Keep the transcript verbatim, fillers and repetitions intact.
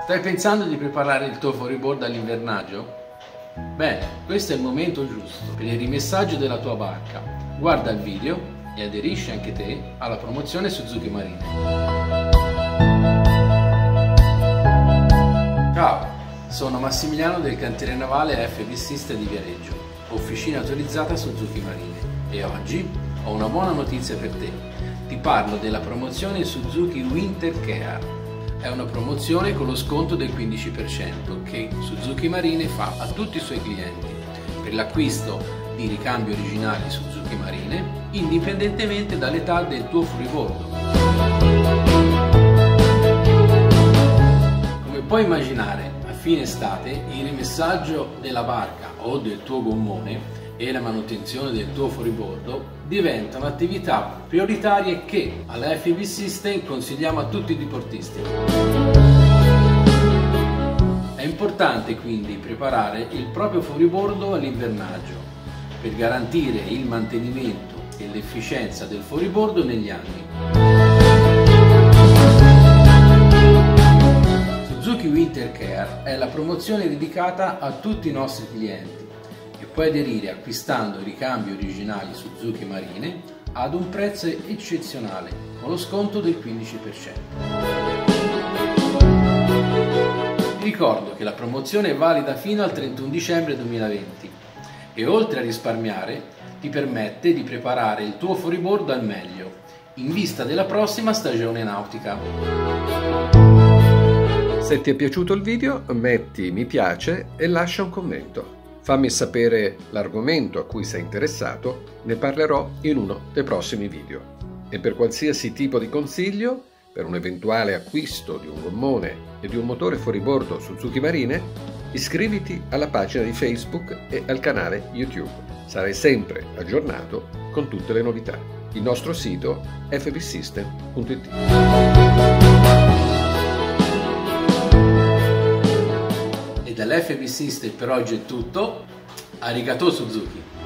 Stai pensando di preparare il tuo fuoribordo all'invernaggio? Bene, questo è il momento giusto per il rimessaggio della tua barca. Guarda il video e aderisci anche te alla promozione Suzuki Marine. Ciao, sono Massimiliano del cantiere navale F B System di Viareggio, officina autorizzata Suzuki Marine, e oggi ho una buona notizia per te. Ti parlo della promozione Suzuki Winter Care. È una promozione con lo sconto del quindici per cento che Suzuki Marine fa a tutti i suoi clienti per l'acquisto di ricambi originali Suzuki Marine, indipendentemente dall'età del tuo fuoribordo. Come puoi immaginare, a fine estate il rimessaggio della barca o del tuo gommone e la manutenzione del tuo fuoribordo diventano attività prioritarie che alla F B System consigliamo a tutti i diportisti. È importante quindi preparare il proprio fuoribordo all'invernaggio per garantire il mantenimento e l'efficienza del fuoribordo negli anni. Suzuki Winter Care è la promozione dedicata a tutti i nostri clienti e puoi aderire acquistando i ricambi originali Suzuki Marine ad un prezzo eccezionale con lo sconto del quindici per cento. Ti ricordo che la promozione è valida fino al trentuno dicembre duemilaventi e oltre a risparmiare ti permette di preparare il tuo fuoribordo al meglio in vista della prossima stagione nautica. Se ti è piaciuto il video, metti mi piace e lascia un commento. Fammi sapere l'argomento a cui sei interessato, ne parlerò in uno dei prossimi video. E per qualsiasi tipo di consiglio, per un eventuale acquisto di un gommone e di un motore fuoribordo Suzuki Marine, iscriviti alla pagina di Facebook e al canale YouTube. Sarai sempre aggiornato con tutte le novità. Il nostro sito f b system punto it. Dall'F B System per oggi è tutto. Arigato Suzuki!